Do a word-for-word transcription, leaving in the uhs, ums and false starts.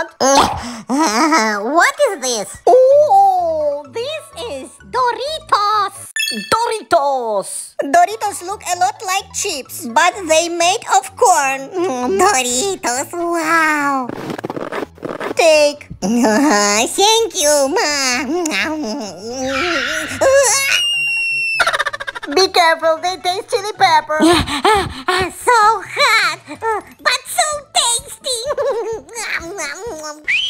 want? What is this? Oh, this is Doritos. Doritos. Doritos look a lot like chips, but they made of corn. Doritos, wow. Take. Thank you, Ma. Be careful, they taste chili pepper. So hot, but so tasty.